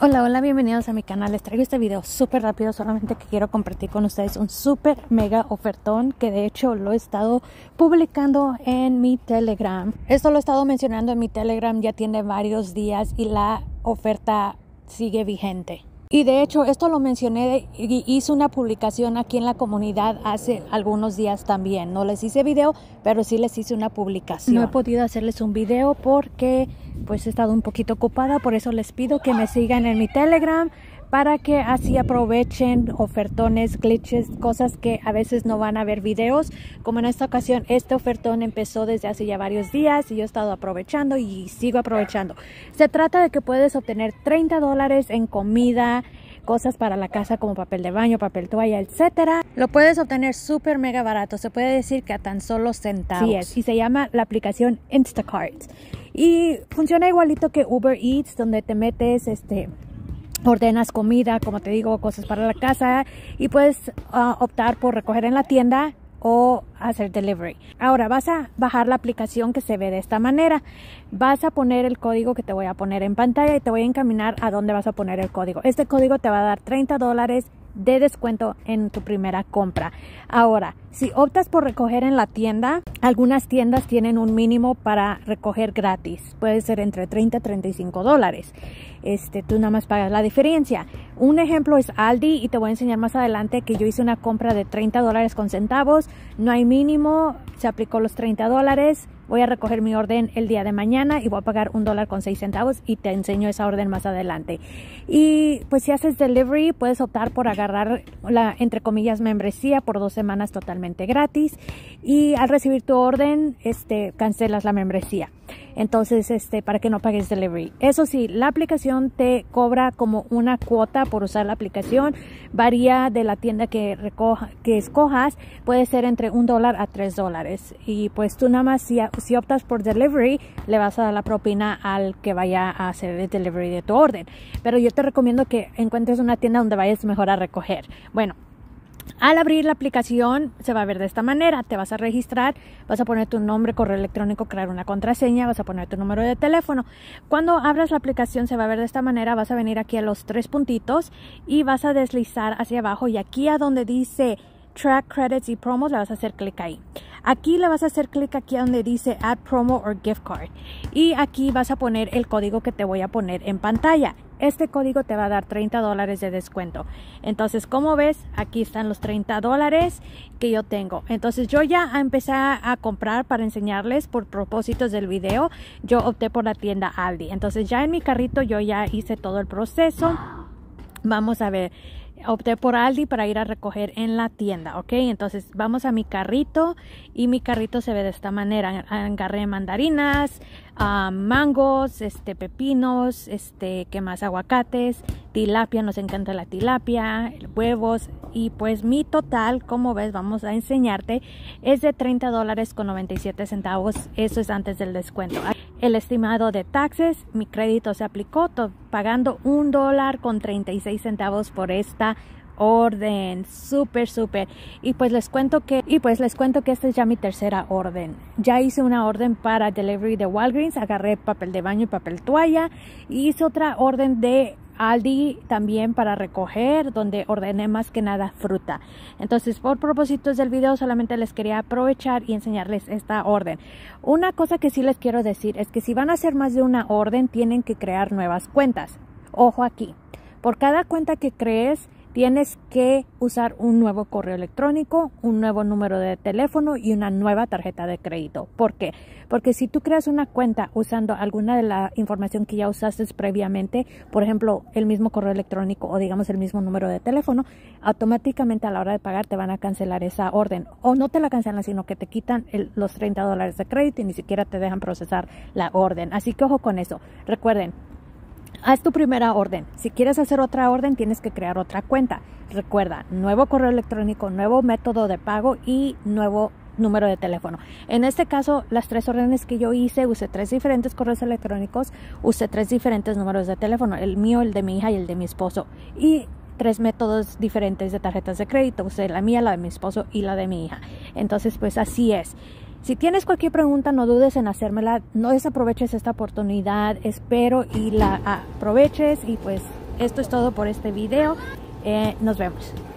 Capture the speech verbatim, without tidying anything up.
Hola, hola, bienvenidos a mi canal. Les traigo este video súper rápido, solamente que quiero compartir con ustedes un súper mega ofertón que de hecho lo he estado publicando en mi Telegram. Esto lo he estado mencionando en mi Telegram, ya tiene varios días y la oferta sigue vigente. Y de hecho esto lo mencioné y hice una publicación aquí en la comunidad hace algunos días también. No les hice video, pero sí les hice una publicación. No he podido hacerles un video porque pues he estado un poquito ocupada, por eso les pido que me sigan en mi Telegram para que así aprovechen ofertones, glitches, cosas que a veces no van a ver videos. Como en esta ocasión, este ofertón empezó desde hace ya varios días y yo he estado aprovechando y sigo aprovechando. Se trata de que puedes obtener treinta dólares en comida, cosas para la casa como papel de baño, papel toalla, etcétera. Lo puedes obtener súper mega barato. Se puede decir que a tan solo centavos. Sí es. Y se llama la aplicación Instacart. Y funciona igualito que Uber Eats, donde te metes, este... ordenas comida, como te digo, cosas para la casa y puedes uh, optar por recoger en la tienda o hacer delivery. Ahora vas a bajar la aplicación que se ve de esta manera. Vas a poner el código que te voy a poner en pantalla y te voy a encaminar a dónde vas a poner el código. Este código te va a dar treinta dólares de descuento en tu primera compra. Ahora, si optas por recoger en la tienda, algunas tiendas tienen un mínimo para recoger gratis. Puede ser entre treinta y treinta y cinco dólares. Este, tú nada más pagas la diferencia. Un ejemplo es Aldi y te voy a enseñar más adelante que yo hice una compra de treinta dólares con centavos. No hay mínimo, se aplicó los treinta dólares. Voy a recoger mi orden el día de mañana y voy a pagar un dólar con seis centavos y te enseño esa orden más adelante. Y pues si haces delivery puedes optar por agarrar la, entre comillas, membresía por dos semanas totalmente gratis y al recibir tu orden este, cancelas la membresía. Entonces, este, para que no pagues delivery. Eso sí, la aplicación te cobra como una cuota por usar la aplicación. Varía de la tienda que recoja, que escojas. Puede ser entre un dólar a tres dólares. Y pues tú nada más, si, si optas por delivery, le vas a dar la propina al que vaya a hacer el delivery de tu orden. Pero yo te recomiendo que encuentres una tienda donde vayas mejor a recoger. Bueno. Al abrir la aplicación se va a ver de esta manera, te vas a registrar, vas a poner tu nombre, correo electrónico, crear una contraseña, vas a poner tu número de teléfono. Cuando abras la aplicación se va a ver de esta manera, vas a venir aquí a los tres puntitos y vas a deslizar hacia abajo y aquí a donde dice Track Credits y Promos le vas a hacer clic ahí. Aquí le vas a hacer clic aquí donde dice Add Promo or Gift Card y aquí vas a poner el código que te voy a poner en pantalla. Este código te va a dar treinta dólares de descuento. Entonces, como ves, aquí están los treinta dólares que yo tengo. Entonces, yo ya empecé a comprar para enseñarles por propósitos del video. Yo opté por la tienda Aldi. Entonces, ya en mi carrito yo ya hice todo el proceso. Vamos a ver. Opté por Aldi para ir a recoger en la tienda, ¿ok? Entonces vamos a mi carrito y mi carrito se ve de esta manera. Agarré mandarinas, uh, mangos, este, pepinos, este, ¿qué más? Aguacates, tilapia, nos encanta la tilapia, huevos y pues mi total, como ves, vamos a enseñarte, es de treinta dólares con noventa y siete centavos. Eso es antes del descuento. El estimado de taxes, mi crédito se aplicó pagando un dólar con treinta y seis centavos por esta orden. Súper, súper. Y pues les cuento que, y pues les cuento que esta es ya mi tercera orden. Ya hice una orden para delivery de Walgreens, agarré papel de baño y papel toalla. Y hice otra orden de Aldi también para recoger, donde ordené más que nada fruta. Entonces, por propósitos del video, solamente les quería aprovechar y enseñarles esta orden. Una cosa que sí les quiero decir es que si van a hacer más de una orden, tienen que crear nuevas cuentas. Ojo aquí, por cada cuenta que crees, tienes que usar un nuevo correo electrónico, un nuevo número de teléfono y una nueva tarjeta de crédito. ¿Por qué? Porque si tú creas una cuenta usando alguna de la información que ya usaste previamente, por ejemplo, el mismo correo electrónico o digamos el mismo número de teléfono, automáticamente a la hora de pagar te van a cancelar esa orden. O no te la cancelan, sino que te quitan el, los treinta dólares de crédito y ni siquiera te dejan procesar la orden. Así que ojo con eso. Recuerden, haz tu primera orden. Si quieres hacer otra orden, tienes que crear otra cuenta. Recuerda, nuevo correo electrónico, nuevo método de pago y nuevo número de teléfono. En este caso, las tres órdenes que yo hice, usé tres diferentes correos electrónicos, usé tres diferentes números de teléfono, el mío, el de mi hija y el de mi esposo. Y tres métodos diferentes de tarjetas de crédito. Usé la mía, la de mi esposo y la de mi hija. Entonces, pues así es. Si tienes cualquier pregunta, no dudes en hacérmela. No desaproveches esta oportunidad. Espero y la aproveches y pues esto es todo por este video. Eh, nos vemos.